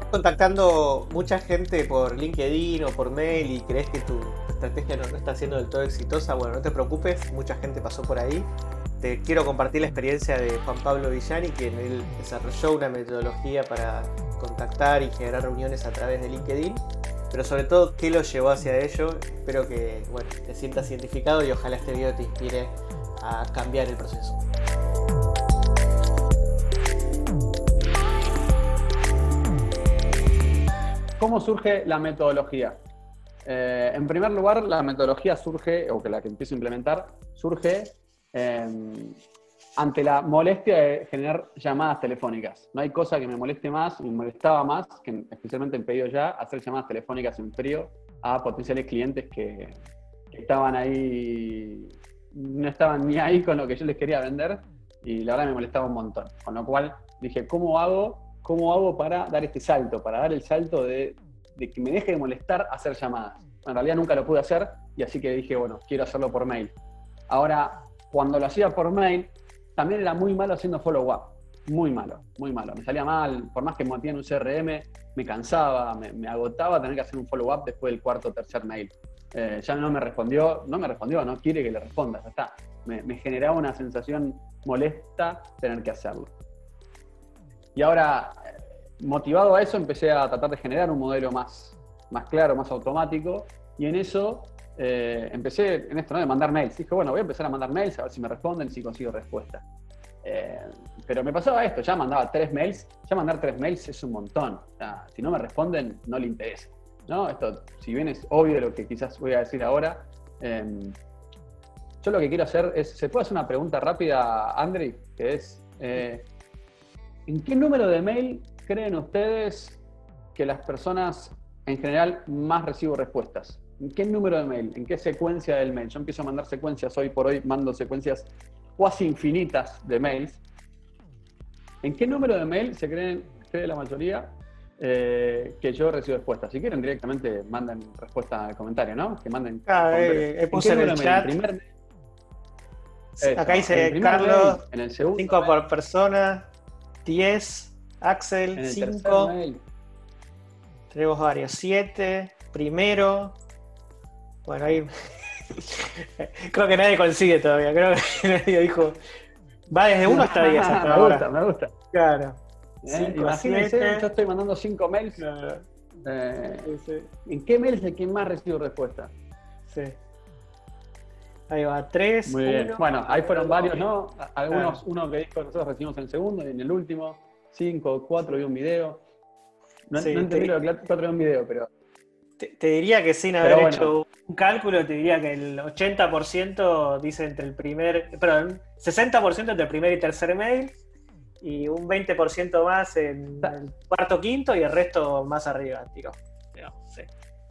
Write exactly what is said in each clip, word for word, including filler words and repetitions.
Contactando mucha gente por LinkedIn o por mail y crees que tu estrategia no, no está siendo del todo exitosa, bueno, no te preocupes, mucha gente pasó por ahí. Te quiero compartir la experiencia de Juan Pablo Villani, que él desarrolló una metodología para contactar y generar reuniones a través de LinkedIn, pero sobre todo qué lo llevó hacia ello. Espero que, bueno, te sientas identificado y ojalá este video te inspire a cambiar el proceso. ¿Cómo surge la metodología? Eh, en primer lugar, la metodología surge, o que la que empiezo a implementar, surge eh, ante la molestia de generar llamadas telefónicas. No hay cosa que me moleste más, me molestaba más, que especialmente en pedido ya, hacer llamadas telefónicas en frío a potenciales clientes que, que estaban ahí, no estaban ni ahí con lo que yo les quería vender, y la verdad me molestaba un montón. Con lo cual dije, ¿cómo hago? ¿Cómo hago para dar este salto? Para dar el salto de, de que me deje de molestar hacer llamadas. En realidad nunca lo pude hacer y así que dije, bueno, quiero hacerlo por mail. Ahora, cuando lo hacía por mail, también era muy malo haciendo follow-up. Muy malo, muy malo. Me salía mal, por más que me metía en un C R M, me cansaba, me, me agotaba tener que hacer un follow-up después del cuarto o tercer mail. Eh, ya no me respondió, no me respondió, no quiere que le responda, ya está. Me, me generaba una sensación molesta tener que hacerlo. Y ahora, motivado a eso, empecé a tratar de generar un modelo más, más claro, más automático. Y en eso eh, empecé, en esto, ¿no?, de mandar mails. Dije, bueno, voy a empezar a mandar mails, a ver si me responden, si consigo respuesta. Eh, pero me pasaba esto, ya mandaba tres mails. Ya mandar tres mails es un montón. O sea, si no me responden, no le interesa, ¿no? Esto, si bien es obvio lo que quizás voy a decir ahora, eh, yo lo que quiero hacer es, ¿se puede hacer una pregunta rápida, Andri? Que es... Eh, ¿En qué número de mail creen ustedes que las personas en general más recibo respuestas? ¿En qué número de mail? ¿En qué secuencia del mail? Yo empiezo a mandar secuencias, hoy por hoy mando secuencias cuasi infinitas de mails. ¿En qué número de mail se creen, cree la mayoría eh, que yo recibo respuestas? Si quieren directamente manden respuesta al comentario, ¿no? Que manden. Ah, eh, eh, puse en el chat. En primer, eso, acá dice Carlos, mail, en el segundo cinco mail, por persona. diez, Axel, cinco, tenemos varios, siete, primero, bueno, ahí creo que nadie consigue todavía, creo que nadie dijo, va desde uno hasta diez hasta me ahora. gusta, me gusta. Claro. ¿Eh? Imagínense, yo estoy mandando cinco mails, claro. eh, sí, sí. ¿En qué mail es el que más recibo respuesta? Sí. Ahí va, tres, muy bien. uno, bueno, ahí fueron varios, ¿no? Algunos, ah. uno que dijo nosotros recibimos en el segundo y en el último, cinco, cuatro y un video. No, sí, no entendí te, lo de cuatro y un video, pero... Te, te diría que sin haber bueno. hecho un cálculo, te diría que el ochenta por ciento dice entre el primer... Perdón, sesenta por ciento entre el primer y tercer mail, y un veinte por ciento más en el cuarto, quinto, y el resto más arriba, tiro. Digamos, sí.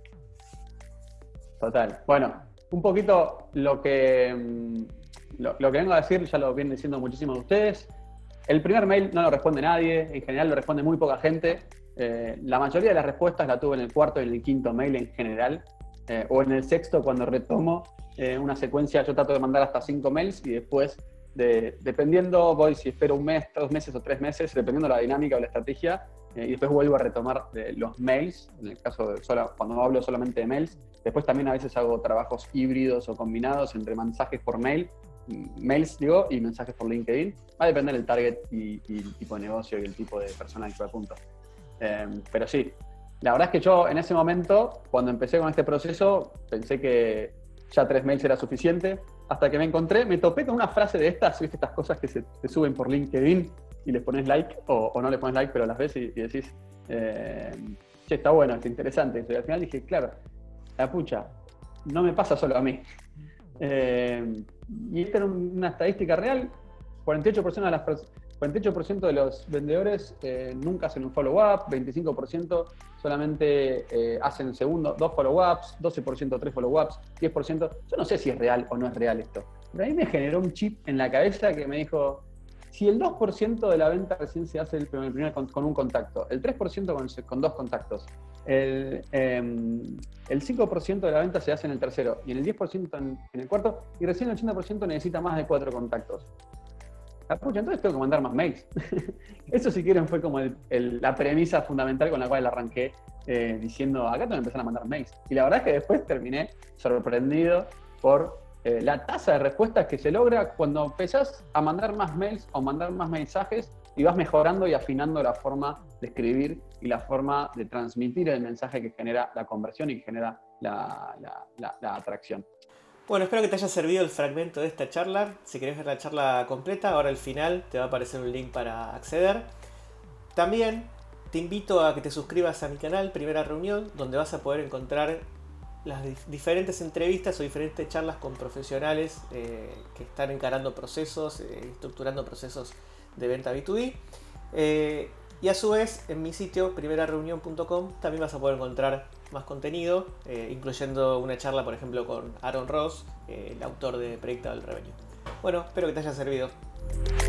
Total. Bueno, un poquito lo que, lo, lo que vengo a decir, ya lo vienen diciendo muchísimos de ustedes. El primer mail no lo responde nadie, en general lo responde muy poca gente. Eh, la mayoría de las respuestas la tuve en el cuarto y en el quinto mail en general, eh, o en el sexto cuando retomo eh, una secuencia. Yo trato de mandar hasta cinco mails y después, de, dependiendo, voy si espero un mes, dos meses o tres meses, dependiendo de la dinámica o la estrategia, eh, y después vuelvo a retomar eh, los mails, en el caso de solo, cuando hablo solamente de mails. Después también a veces hago trabajos híbridos o combinados entre mensajes por mail, mails digo, y mensajes por LinkedIn. Va a depender del target y, y el tipo de negocio y el tipo de persona al que apunto. Eh, pero sí, la verdad es que yo en ese momento, cuando empecé con este proceso, pensé que ya tres mails era suficiente, hasta que me encontré, me topé con una frase de estas, ¿viste? Estas cosas que se te suben por LinkedIn y les pones like, o, o no les pones like, pero las ves y, y decís, eh, che, está bueno, está interesante. Y al final dije, claro, la pucha, no me pasa solo a mí. Eh, y esta era una estadística real. cuarenta y ocho por ciento de, las, cuarenta y ocho por ciento de los vendedores eh, nunca hacen un follow-up, veinticinco por ciento solamente eh, hacen segundo, dos follow-ups, doce por ciento tres follow-ups, diez por ciento. Yo no sé si es real o no es real esto, pero a mí me generó un chip en la cabeza que me dijo, si el dos por ciento de la venta recién se hace el primer, el primer con, con un contacto, el tres por ciento con, con dos contactos, el, eh, el cinco por ciento de la venta se hace en el tercero y el diez por ciento en, en el cuarto, y recién el ochenta por ciento necesita más de cuatro contactos. Ah, pucha, entonces tengo que mandar más mails. Eso, si quieren, fue como el, el, la premisa fundamental con la cual arranqué, eh, diciendo, acá tengo que empezar a mandar mails. Y la verdad es que después terminé sorprendido por eh, la tasa de respuestas que se logra cuando empezás a mandar más mails o mandar más mensajes y vas mejorando y afinando la forma de escribir y la forma de transmitir el mensaje que genera la conversión y que genera la, la, la, la atracción. Bueno, espero que te haya servido el fragmento de esta charla. Si querés ver la charla completa, ahora al final te va a aparecer un link para acceder. También te invito a que te suscribas a mi canal Primera Reunión, donde vas a poder encontrar las dif diferentes entrevistas o diferentes charlas con profesionales eh, que están encarando procesos, eh, estructurando procesos de venta B dos B. Eh, y a su vez, en mi sitio primera reunión punto com también vas a poder encontrar más contenido, eh, incluyendo una charla, por ejemplo, con Aaron Ross, eh, el autor de Predictable Revenue. Bueno, espero que te haya servido.